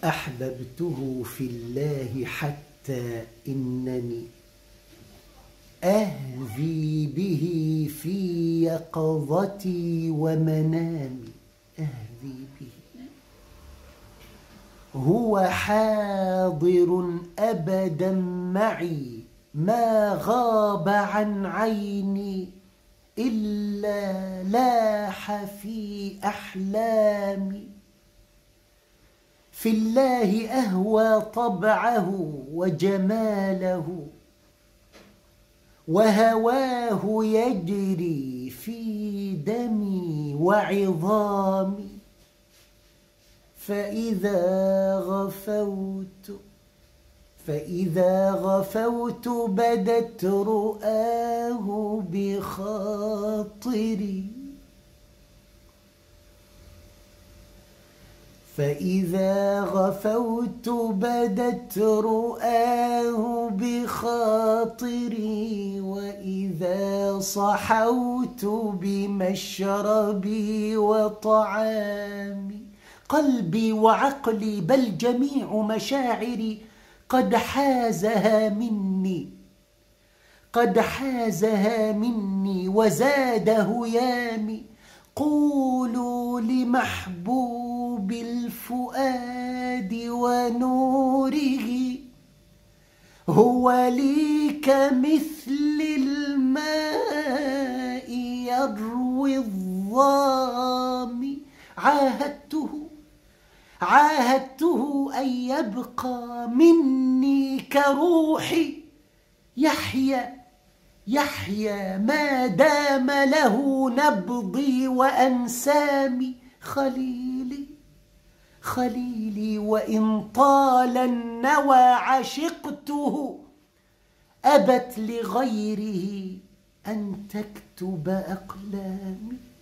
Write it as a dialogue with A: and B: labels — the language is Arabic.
A: أحببته في الله حتى إنني أهذي به في يقظتي ومنامي. أهذي به هو حاضر أبدا معي، ما غاب عن عيني إلا لاح في أحلامي. في الله أهوى طبعه وجماله، وهواه يجري في دمي وعظامي. فإذا غفوت بدت رؤاه بخاطري. فإذا غفوت بدت رؤاه بخاطري، وإذا صحوت بمشربي وطعامي. قلبي وعقلي بل جميع مشاعري قد حازها مني وزاد هيامي. قولوا لمحبوب الفؤاد ونوره، هو لي كمثل الماء يروي الظامي. عاهدته أن يبقى مني كروحي، يحيا ما دام له نبضي وأنسامي. خليلي وإن طال النوى عشقته، أبت لغيره أن تكتب أقلامي.